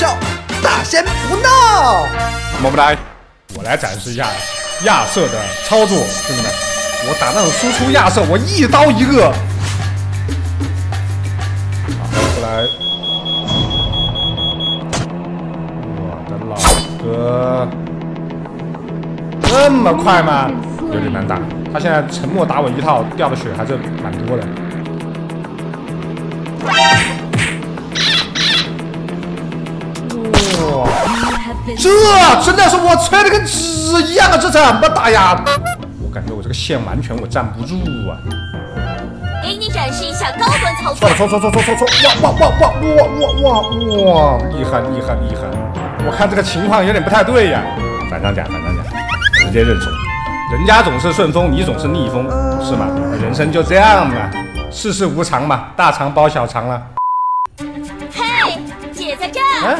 笑，大仙不闹。 么不来，我来展示一下亚瑟的操作，兄弟们，我打那种输出亚瑟，我一刀一个。好，过来，我的老哥，这么快吗？有点难打。他现在沉默打我一套，掉的血还是蛮多的。哇，这真的是我吹的跟纸一样啊！这怎么打呀？我感觉我这个线完全我站不住啊！ 给你展示一下高端操作。 错！哇！厉害！我看这个情况有点不太对呀。反常甲，直接认输。人家总是顺风，你总是逆风，是吗？人生就这样嘛，世事无常嘛，大肠包小肠了。 嘿，姐在这儿。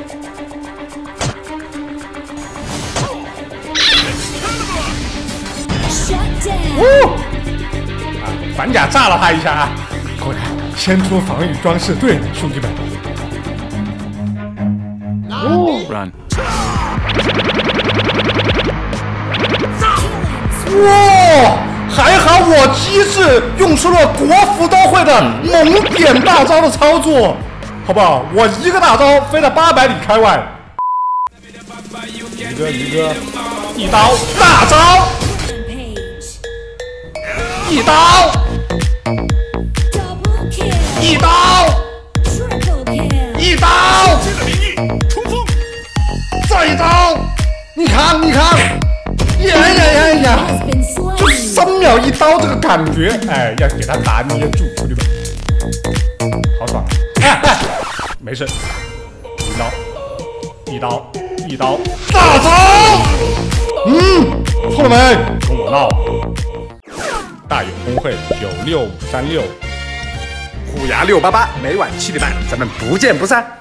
反甲炸了他一下啊！果然先出防御装饰对了，兄弟们。Run！ 哇！还好我机智用出了国服都会的猛点大招的操作，好不好？我一个大招飞了800里开外。一个，一刀大招。一刀，再一刀，你看，呀，就3秒1刀这个感觉，哎，要给他拿捏住，兄弟们，好爽！哎，没事，一刀，大招，错了没？跟我闹！大有公会96536， 虎牙688，每晚7点半，咱们不见不散。